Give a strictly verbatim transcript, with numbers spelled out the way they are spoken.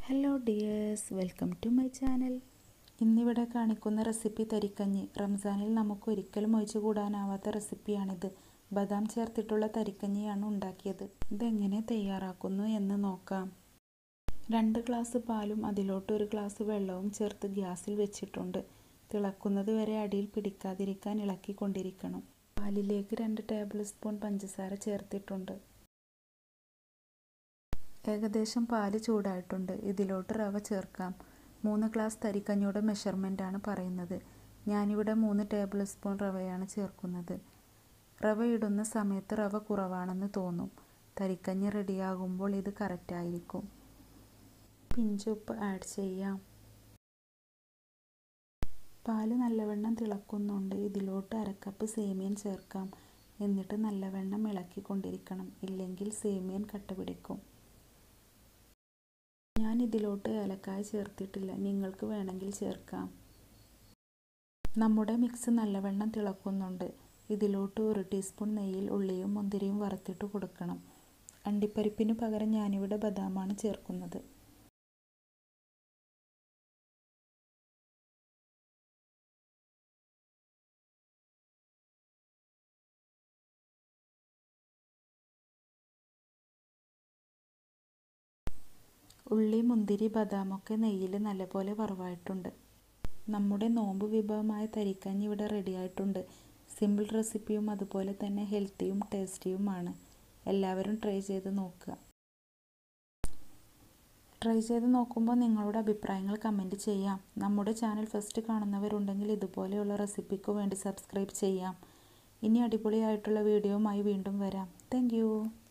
Hello dears, welcome to my channel. ഇന്നിവിടെ കാണിക്കുന്ന recipe തരിക്കഞ്ഞി. റംസാനിൽ നമുക്ക് ഒരിക്കലും ഒഴിച്ചു കൂടാനാവാത്ത റെസിപ്പിയാണിത്. ബദാം ചേർത്തിട്ടുള്ള തരിക്കഞ്ഞിയാണ് ഉണ്ടാക്കിയത്. ഇതെങ്ങനെ തയ്യാറാക്കുന്നു എന്ന് നോക്കാം. രണ്ട് ഗ്ലാസ് പാലും അതിലോട്ട് ഒരു ഗ്ലാസ് വെള്ളവും ചേർത്ത് ഗ്യാസിൽ വെച്ചിട്ടുണ്ട്. തിളക്കുന്നത് വരെ അടിയിൽ പിടിക്കാതിരിക്കാൻ ഇളക്കിക്കൊണ്ടിരിക്കണം. പാലിലേക്ക് രണ്ട് ടേബിൾ സ്പൂൺ പഞ്ചസാര ചേർത്തിട്ടുണ്ട്. ഏകദേശം പാല് ചൂടായിട്ടുണ്ട്. ഇതിലോട്ട് റവ ചേർക്കാം. മൂന്ന് ഗ്ലാസ് തരിക്കഞ്ഞിയുടെ മെഷർമെൻ്റാണ് പറയുന്നത്. ഞാനിവിടെ മൂന്ന് ടേബിൾ സ്പൂൺ റവയാണ് ചേർക്കുന്നത്. റവ ഇടുന്ന സമയത്ത് റവ കുറവാണെന്ന് തോന്നും. തരിക്കഞ്ഞി റെഡിയാകുമ്പോൾ ഇത് കറക്റ്റായിരിക്കും. പിഞ്ചുപ്പ് ആഡ് ചെയ്യാം. പാല് നല്ലവണ്ണം തിളക്കുന്നുണ്ട്. ഇതിലോട്ട് അരക്കപ്പ് സേമിയൻ ചേർക്കാം. എന്നിട്ട് നല്ലവണ്ണം ഇളക്കിക്കൊണ്ടിരിക്കണം, ഇല്ലെങ്കിൽ സേമിയൻ കട്ട പിടിക്കും. ഞാൻ ഇതിലോട്ട് ഏലക്കായ ചേർത്തിട്ടില്ല, നിങ്ങൾക്ക് വേണമെങ്കിൽ ചേർക്കാം. നമ്മുടെ മിക്സ് നല്ലവണ്ണം തിളക്കുന്നുണ്ട്. ഇതിലോട്ട് ഒരു ടീസ്പൂൺ നെയ്യിൽ ഉള്ളിയും മുന്തിരിയും വറുത്തിട്ട് കൊടുക്കണം. അണ്ടിപ്പരിപ്പിന് പകരം ഞാനിവിടെ ബദാമാണ് ചേർക്കുന്നത്. ഉള്ളി, മുന്തിരി, ബദാമൊക്കെ നെയ്യിൽ നല്ലപോലെ വറവായിട്ടുണ്ട്. നമ്മുടെ നോമ്പ് വിഭവമായ തരിക്കഞ്ഞി ഇവിടെ റെഡിയായിട്ടുണ്ട്. സിമ്പിൾ റെസിപ്പിയും അതുപോലെ തന്നെ ഹെൽത്തിയും ടേസ്റ്റിയുമാണ്. എല്ലാവരും ട്രൈ ചെയ്ത് നോക്കുക. ട്രൈ ചെയ്ത് നോക്കുമ്പോൾ നിങ്ങളുടെ അഭിപ്രായങ്ങൾ കമൻറ്റ് ചെയ്യാം. നമ്മുടെ ചാനൽ ഫസ്റ്റ് കാണുന്നവരുണ്ടെങ്കിൽ ഇതുപോലെയുള്ള റെസിപ്പിക്ക് വേണ്ടി സബ്സ്ക്രൈബ് ചെയ്യാം. ഇനി അടിപൊളിയായിട്ടുള്ള വീഡിയോയുമായി വീണ്ടും വരാം. Thank U.